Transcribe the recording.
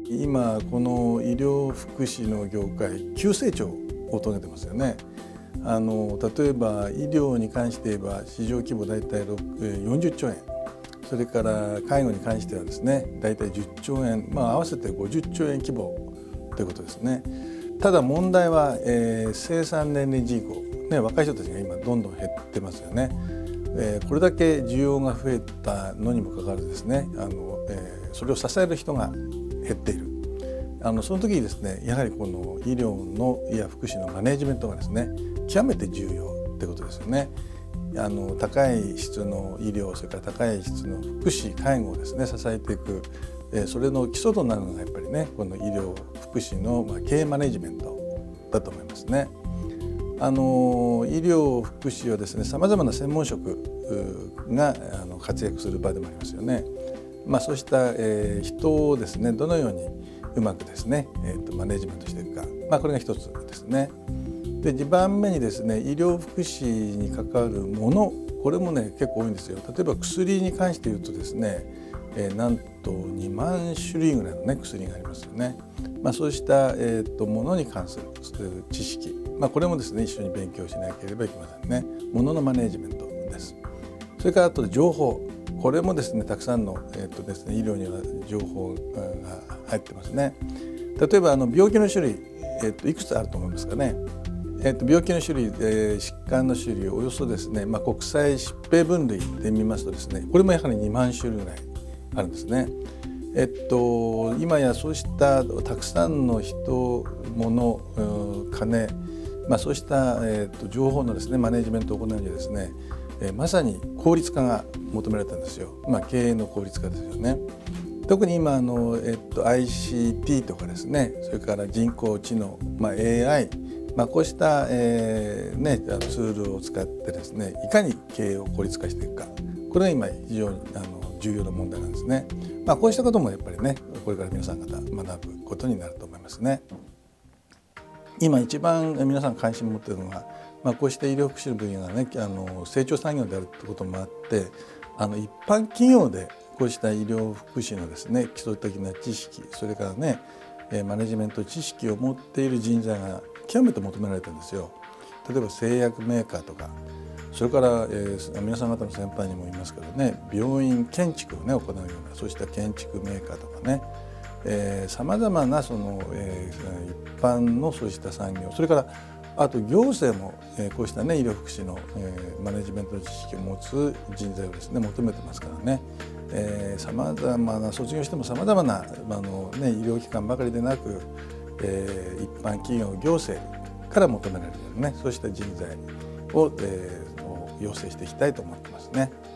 今この医療福祉の業界急成長を遂げてますよね。例えば医療に関して言えば市場規模大体40兆円、それから介護に関してはですね大体10兆円、合わせて50兆円規模ということですね。ただ問題は、生産年齢人口、若い人たちが今どんどん減ってますよね。これだけ需要が増えたのにもかかわらずですねそれを支える人が減っている。その時にですねやはりこの医療の福祉のマネジメントがですね極めて重要ってことですよね。高い質の医療、それから高い質の福祉介護をですね支えていく、それの基礎となるのがやっぱりねこの医療福祉の経営マネジメントだと思いますね。医療福祉はですねさまざまな専門職が活躍する場でもありますよね。そうした、人をですねどのようにうまくですね、マネジメントしていくか、これが一つですね。で2番目にですね医療福祉に関わるもの、これもね結構多いんですよ。例えば薬に関して言うとですね、なんと2万種類ぐらいのね薬がありますよね。そうした、ものに関する知識、これもですね一緒に勉強しなければいけませんね。もののマネジメントです。それからあと情報、これもですねたくさんの、ですね、医療には情報が入ってますね。例えば病気の種類、いくつあると思いますかね。病気の種類、疾患の種類およそですね、国際疾病分類で見ますとですねこれもやはり2万種類ぐらいあるんですね。今やそうしたたくさんの人、物、金、そうした、情報のですねマネジメントを行うにはですね、まさに効率化が求められたんですよ。経営の効率化ですよね。特に今ICT とかですね、それから人工知能、AI、こうした、ツールを使ってですねいかに経営を効率化していくか、これが今非常に重要な問題なんですね。こうしたこともやっぱりねこれから皆さん方学ぶことになると思いますね。今一番皆さん関心を持っているのが、こうした医療福祉の分野がね成長産業であるということもあって一般企業でこうした医療福祉のですね基礎的な知識、それからねマネジメント知識を持っている人材が極めて求められてるんですよ。例えば製薬メーカーとか、それから、皆さん方の先輩にもいますけどね病院建築をね行うようなそうした建築メーカーとかねさまざまなその、一般のそうした産業、それからあと行政も、こうしたね医療福祉の、マネジメントの知識を持つ人材をですね求めてますからね。さまざまな卒業してもさまざまな医療機関ばかりでなく、一般企業行政から求められるようなねそうした人材を、養成していきたいと思ってますね。